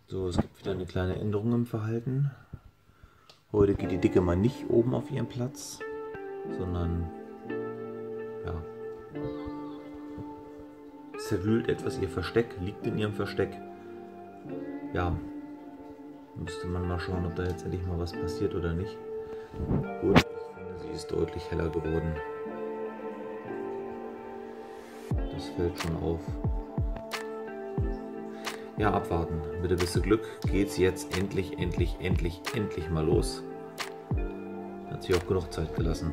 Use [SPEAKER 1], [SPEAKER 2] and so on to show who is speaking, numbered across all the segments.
[SPEAKER 1] So, es gibt wieder eine kleine Änderung im Verhalten. Heute geht die Dicke mal nicht oben auf ihren Platz, sondern ja, zerwühlt etwas ihr Versteck, liegt in ihrem Versteck. Ja, müsste man mal schauen, ob da jetzt endlich mal was passiert oder nicht. Und ich finde, sie ist deutlich heller geworden. Das fällt schon auf. Ja, abwarten. Mit ein bisschen Glück geht's jetzt endlich mal los. Hat sich auch genug Zeit gelassen.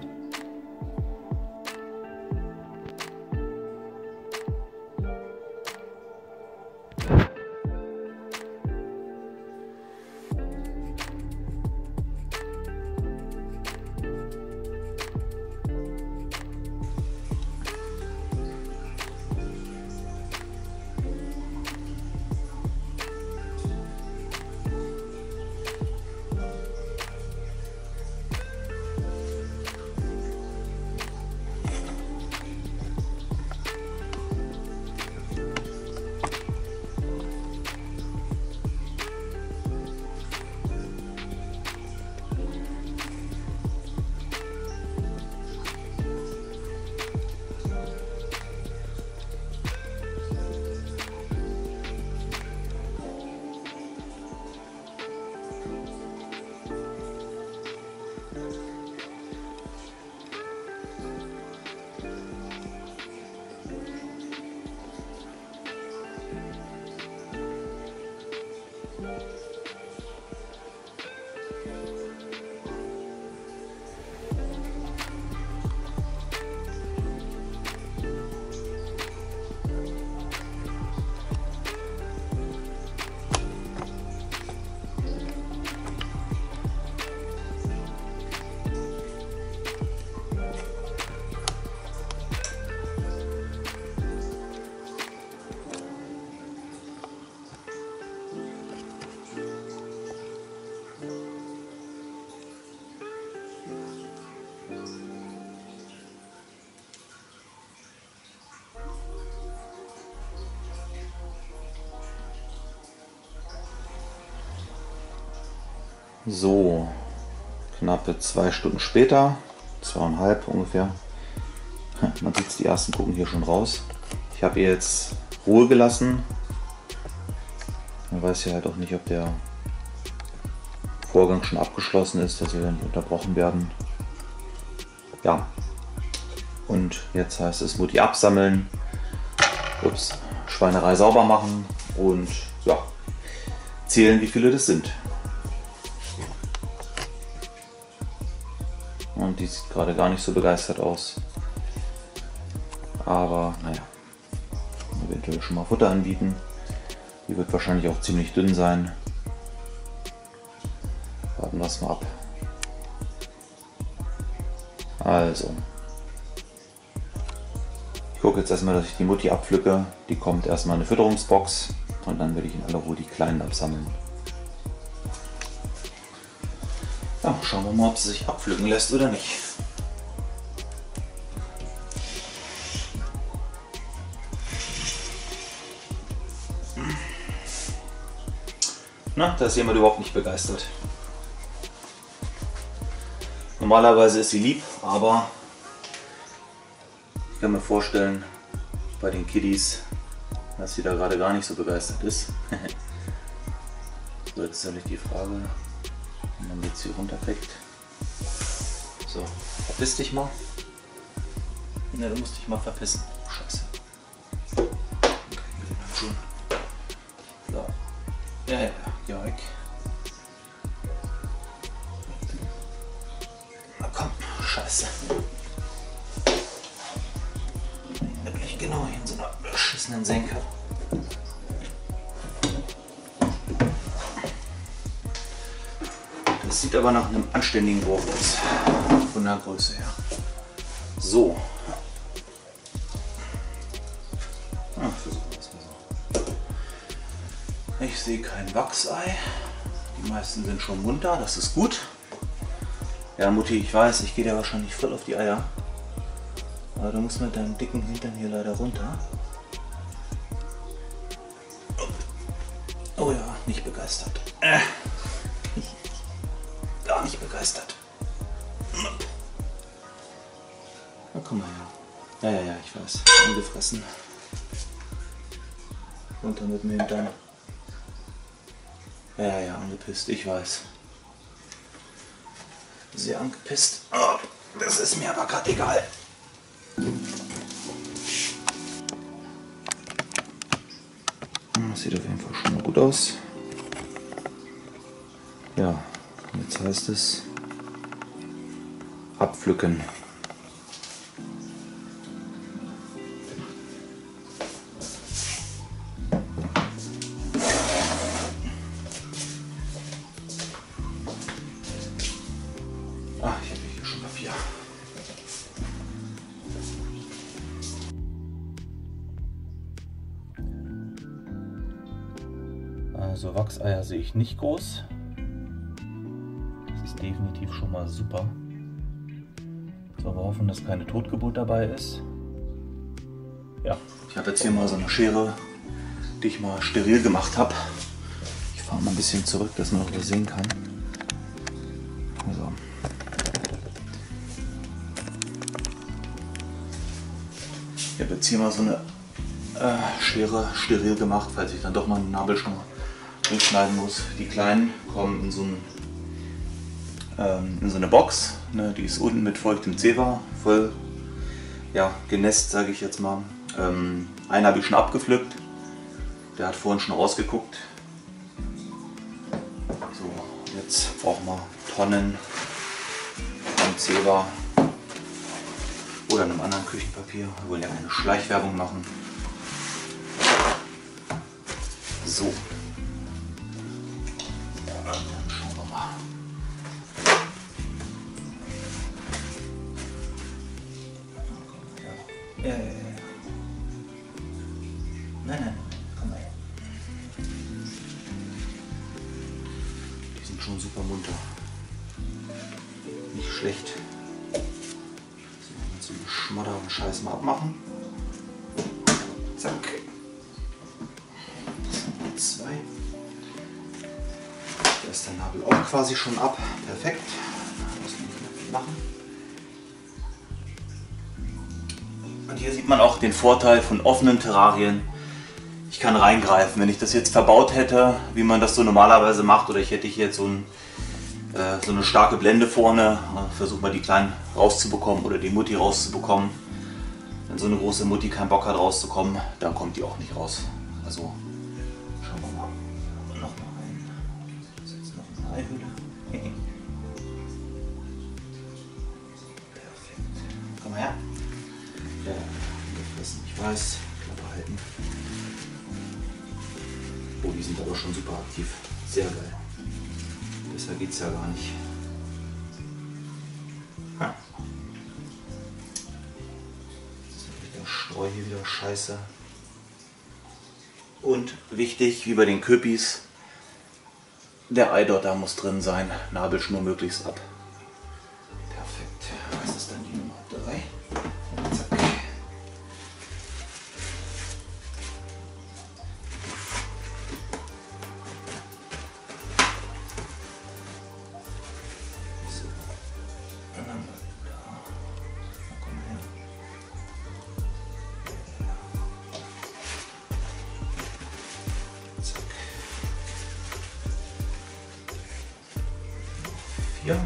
[SPEAKER 1] So, knappe 2 Stunden später, 2,5 ungefähr. Man sieht, die ersten gucken hier schon raus. Ich habe ihr jetzt Ruhe gelassen. Man weiß ja halt auch nicht, ob der Vorgang schon abgeschlossen ist, dass sie dann nicht unterbrochen werden. Ja, und jetzt heißt es Mutti absammeln, ups, Schweinerei sauber machen und ja, zählen, wie viele das sind. Und die sieht gerade gar nicht so begeistert aus. Aber naja, eventuell schon mal Futter anbieten. Die wird wahrscheinlich auch ziemlich dünn sein. Warten wir es mal ab. Also, ich gucke jetzt erstmal, dass ich die Mutti abpflücke. Die kommt erstmal in eine Fütterungsbox und dann werde ich in aller Ruhe die Kleinen absammeln. Ja, schauen wir mal, ob sie sich abpflücken lässt oder nicht. Na, da ist jemand überhaupt nicht begeistert. Normalerweise ist sie lieb, aber ich kann mir vorstellen, bei den Kiddies, dass sie da gerade gar nicht so begeistert ist. So, jetzt stelle ich die Frage, wenn man jetzt hier runterkriegt. So, verpiss dich mal. Ne, du musst dich mal verpissen. Scheiße. Okay, schon. So. Ja, geh weg. Na komm, Scheiße. Wirklich genau hier in so einer beschissenen Senke. Das sieht aber nach einem anständigen Wurf aus. Von der Größe her. So. Versuchen wir es mal so. Ich sehe kein Wachsei. Die meisten sind schon munter, das ist gut. Ja, Mutti, ich weiß, ich gehe dir wahrscheinlich voll auf die Eier. Aber du musst mit deinem dicken Hintern hier leider runter. Oh ja. nicht begeistert. Gar nicht begeistert. Na, komm mal her. Ja, ich weiß. Angefressen. Runter mit dem Hintern. Ja, angepisst. Ich weiß. Sehr angepisst. Oh, das ist mir aber gerade egal. Das sieht auf jeden Fall schon mal gut aus. Ja, jetzt heißt es abpflücken. Ah, ich habe hier schon Papier. Also Wachseier sehe ich nicht groß. Das ist definitiv schon mal super. So, wir hoffen, dass keine Totgeburt dabei ist. Ja, ich habe jetzt hier mal so eine Schere, die ich mal steril gemacht habe. Ich fahre mal ein bisschen zurück, dass man noch was sehen kann. Also. Ich habe jetzt hier mal so eine Schere steril gemacht, falls ich dann doch mal eine Nabelschnur durchschneiden muss. Die kleinen kommen in so eine Box, ne, die ist unten mit feuchtem Zewa voll genässt, sage ich jetzt mal. Einen habe ich schon abgepflückt, der hat vorhin schon rausgeguckt. So, jetzt brauchen wir Tonnen von Zewa oder einem anderen Küchenpapier. Wir wollen ja eine Schleichwerbung machen. So. Dann schauen wir mal. Ja. Nein, komm mal her. Die sind schon super munter. Nicht schlecht. So, jetzt den Schmadder und Scheiß mal abmachen. Zack. Das sind 2. Da ist der Nabel auch quasi schon ab. Perfekt. Da muss man nicht mehr viel machen. Und hier sieht man auch den Vorteil von offenen Terrarien. Ich kann reingreifen. Wenn ich das jetzt verbaut hätte, wie man das so normalerweise macht, oder ich hätte hier jetzt so eine starke Blende vorne, versuche mal die Kleinen rauszubekommen oder die Mutti rauszubekommen. Wenn so eine große Mutti keinen Bock hat rauszukommen, dann kommt die auch nicht raus. Also schauen wir mal. Noch mal rein. Das ist jetzt noch eine Eihülle. Perfekt. Komm mal her. Ja, gefressen, ich weiß. Klappe halten. Oh, die sind aber schon super aktiv. Sehr geil. Besser geht's ja gar nicht. Ha. Der Streu hier wieder scheiße. Und wichtig, wie bei den Köpis, der Eidotter muss drin sein. Nabelschnur möglichst ab. Perfekt. Was ist dann die Nummer 3? Zack. So. Dann haben wir da. Na, komm her. Zack. 4.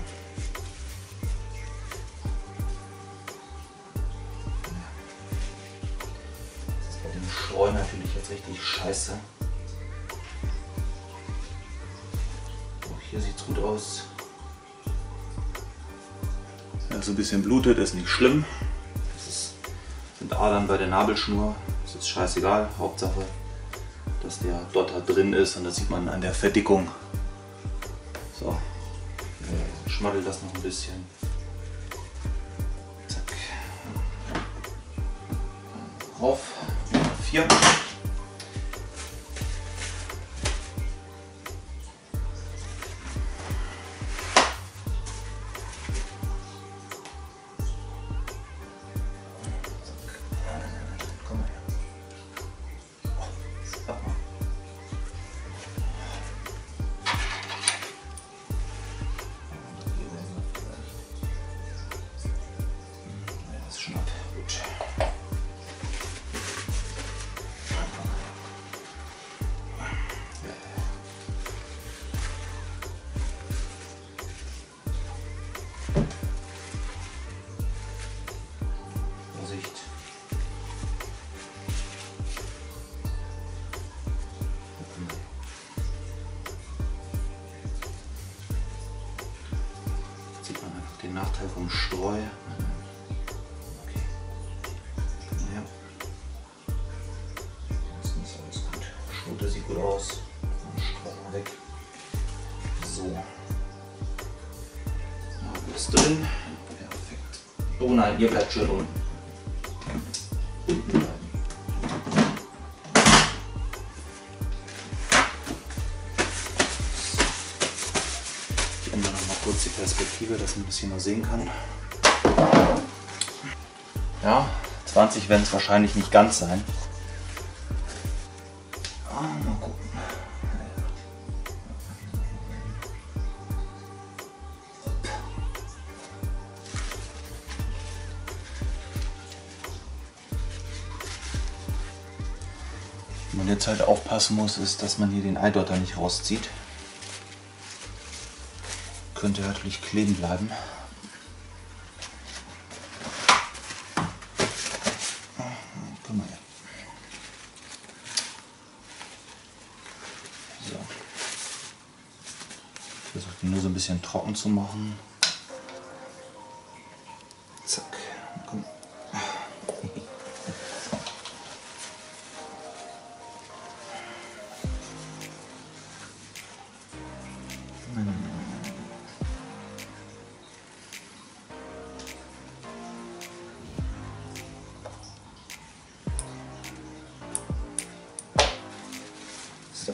[SPEAKER 1] Streu natürlich jetzt richtig scheiße. Oh, hier sieht es gut aus. Ja, so ein bisschen blutet, ist nicht schlimm. Das sind Adern bei der Nabelschnur. Das ist scheißegal. Hauptsache, dass der Dotter drin ist, und das sieht man an der Verdickung. So, schmaddel das noch ein bisschen. Zack. Auf. 4. Komm mal her. den Nachteil vom Streu. Okay. Ja. Ansonsten ist alles gut. Schnute sieht gut aus. Streu mal weg. So. Alles drin. Perfekt. Oh nein, ihr bleibt schön unten. Ich ändere noch mal kurz die Perspektive, dass man ein bisschen noch sehen kann. Ja, 20 werden es wahrscheinlich nicht ganz sein. Mal gucken. Was man jetzt halt aufpassen muss, ist, dass man hier den Eidotter nicht rauszieht. Könnte natürlich kleben bleiben. Guck mal her. So. Ich versuche ihn nur so ein bisschen trocken zu machen. Zack. Komm. So.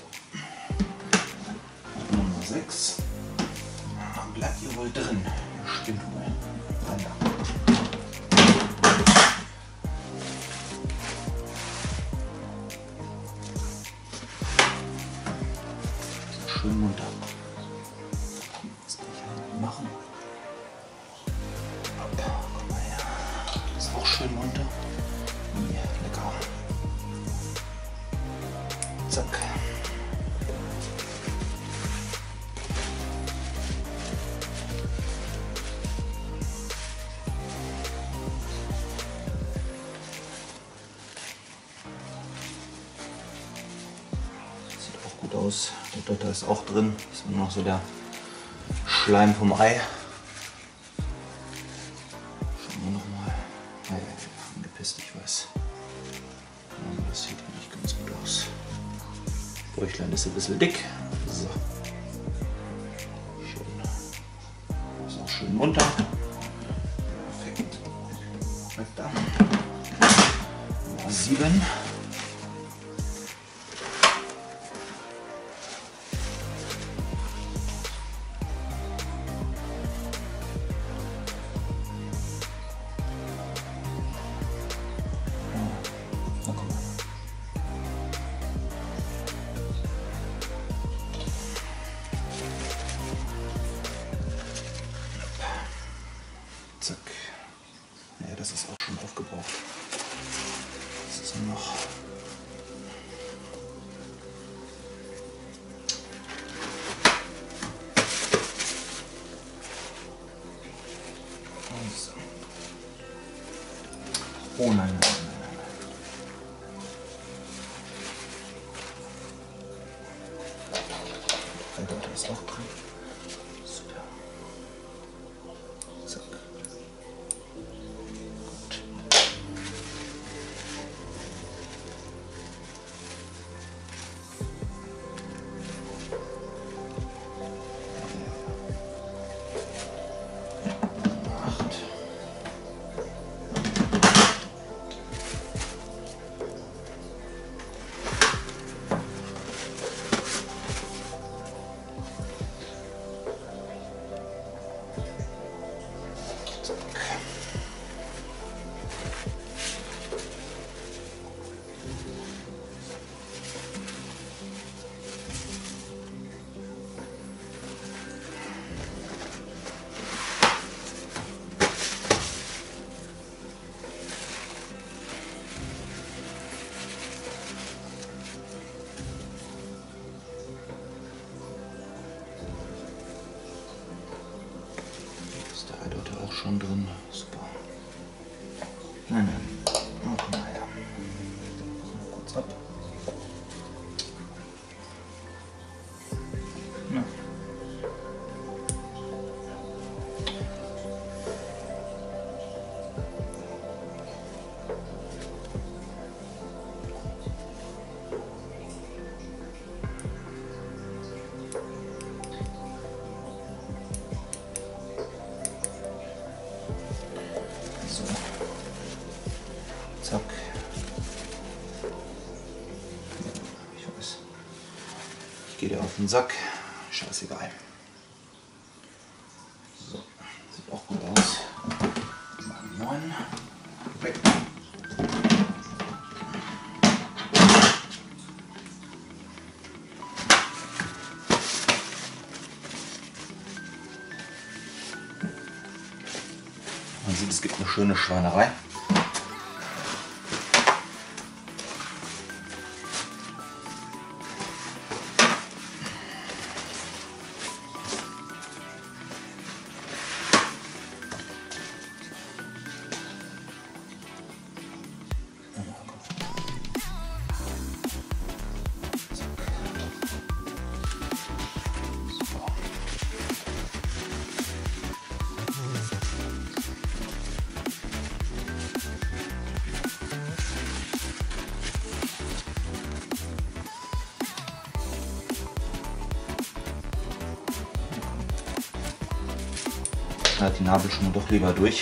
[SPEAKER 1] Nummer 6. Bleibt ihr wohl drin. Stimmt wohl. Schön munter. Das kann ich halt machen. Guck mal her. Das ist auch schön munter. Lecker. Zack. Sieht auch gut aus. Der Dotter ist auch drin. Das ist nur noch so der Schleim vom Ei. Schauen wir nochmal. Ja, angepisst, ich weiß. Aber das sieht nicht ganz gut aus. Bäuchlein ist ein bisschen dick. So. Schön. Ist auch schön munter. Perfekt. Weiter. Nummer 7. Na komm mal. Zack. Ja, das ist auch schon aufgebraucht. Das ist nur noch. So. Oh nein, nein, nein, nein. Eidotter ist auch drin. Super. Zack. Gut. Ist der Eidotter auch schon drin? Super. Nein, nein. Oh, komm mal her. Mal kurz ab. Na. auf den Sack. Scheißegal. So, sieht auch gut aus. Mal einen neuen. Weg. Man sieht, es gibt eine schöne Schweinerei. Die Nabelschnur doch lieber durch.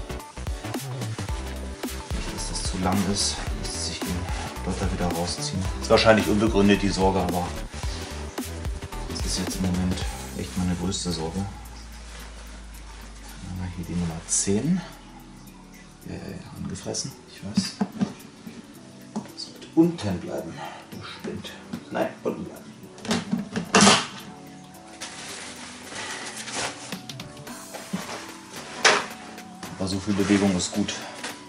[SPEAKER 1] Nicht, dass das zu lang ist, lässt sich den Dotter wieder rausziehen. Ist wahrscheinlich unbegründet die Sorge, aber das ist jetzt im Moment echt meine größte Sorge. Dann haben wir hier die Nummer 10. Angefressen, ich weiß. Sollte unten bleiben. Du Spind. Nein, unten bleiben. Aber so viel Bewegung ist gut.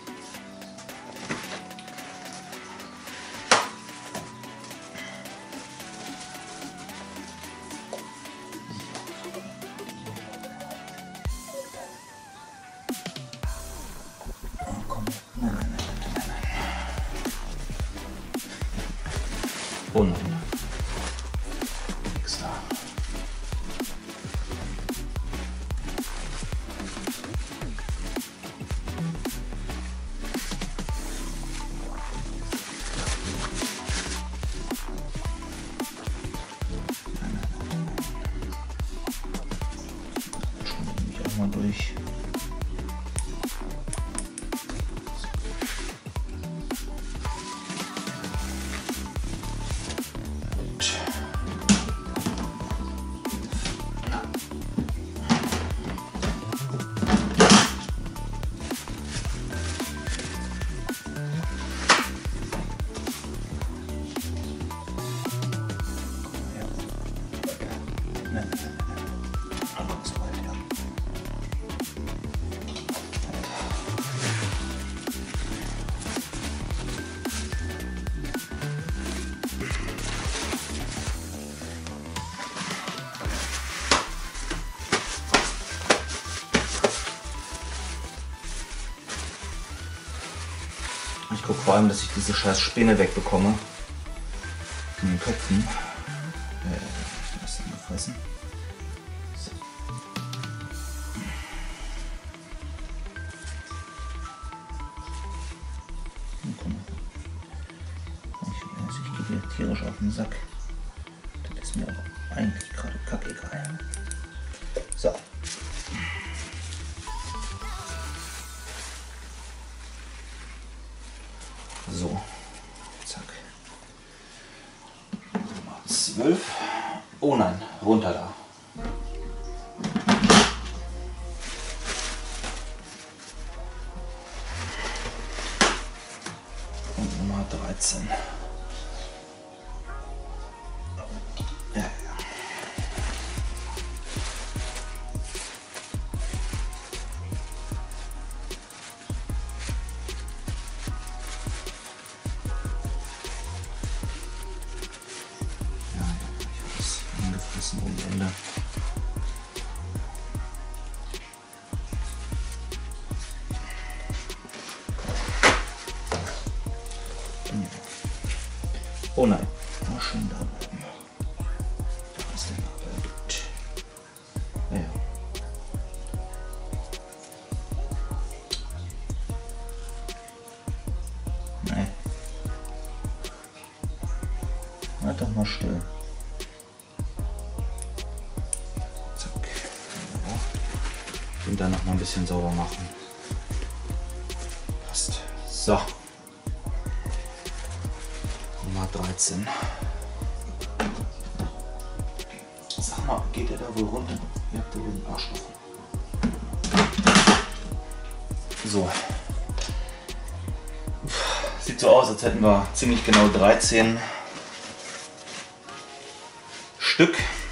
[SPEAKER 1] Oh, komm. Nein. Oh nein. Nix da. Mal durch. Ich gucke vor allem, dass ich diese scheiß Späne wegbekomme. In den Köpfen. Ich lasse ihn gefressen. So. Ich gehe tierisch auf den Sack. Das ist mir auch eigentlich gerade kackegal. So. So, zack. Nummer 12. Oh nein, runter da. Und Nummer 13. Ja. Um die Ende. Oh nein, mal schön da bleiben. Da ist der Nabel. Gut. Ja. Nee. Halt doch mal still. Und dann noch mal ein bisschen sauber machen. Passt. So. Nummer 13. mal, geht der da wohl runter? Ihr habt ja wohl den Arschloch. So. Sieht so aus, als hätten wir ziemlich genau 13 Stück.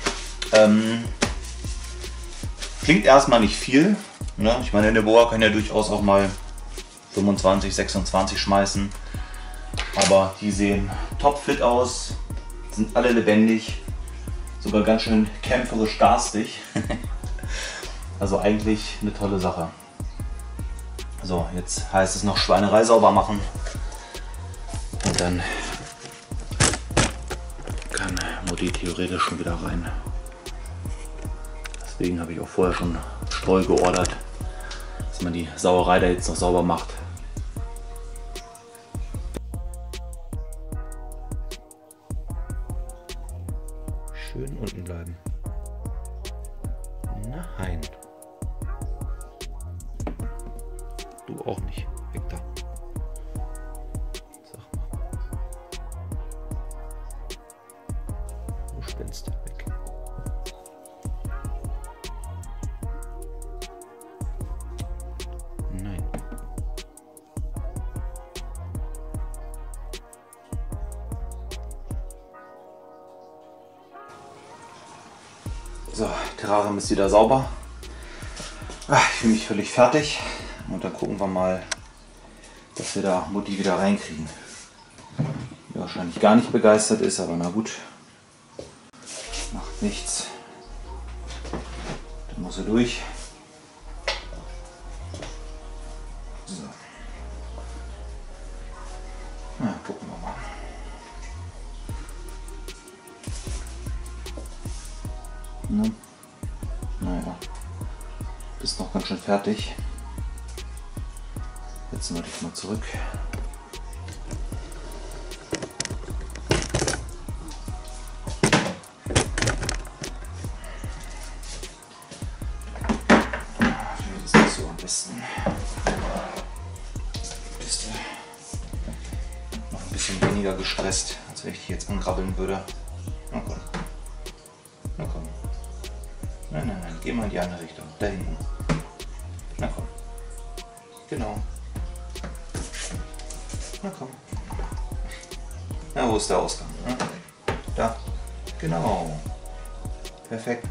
[SPEAKER 1] Klingt erstmal nicht viel. Ne? Ich meine, eine Boa kann ja durchaus auch mal 25, 26 schmeißen. Aber die sehen topfit aus, sind alle lebendig, sogar ganz schön kämpferisch garstig. Also eigentlich eine tolle Sache. So, jetzt heißt es noch Schweinerei sauber machen. Und dann kann Mutti theoretisch schon wieder rein. Deswegen habe ich auch vorher schon Streu geordert, dass man die Sauerei da jetzt noch sauber macht. Schön unten bleiben. Nein. Du auch nicht. Weg da. Sag mal. Du spinnst. Weg. Nein. So, Terrarium ist wieder sauber. Ich fühle mich völlig fertig. Und dann gucken wir mal, dass wir da Mutti wieder reinkriegen. Die wahrscheinlich gar nicht begeistert ist, aber na gut. Macht nichts. Dann muss sie durch. So. Na, gucken wir mal. Ne? Naja, bist noch ganz schön fertig. Setzen wir dich mal zurück. Das ist nicht so am besten. Bist du noch ein bisschen weniger gestresst, als wenn ich dich jetzt angrabbeln würde. Na komm. Na komm. Nein, nein, nein, geh mal in die andere Richtung. Da hinten. Na komm. Genau. Na komm. Na, wo ist der Ausgang? Ne? Da. Genau. Perfekt.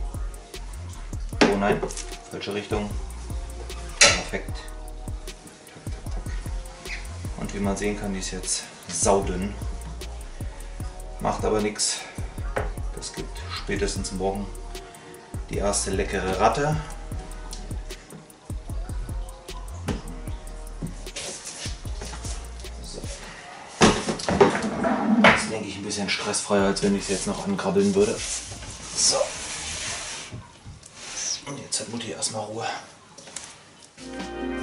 [SPEAKER 1] Oh nein, falsche Richtung. Perfekt. Und wie man sehen kann, die ist jetzt saudünn. Macht aber nichts. Das gibt spätestens morgen die erste leckere Ratte. So. Das ist, denke ich, ein bisschen stressfreier, als wenn ich es jetzt noch ankrabbeln würde. So. Und jetzt hat Mutti erstmal Ruhe.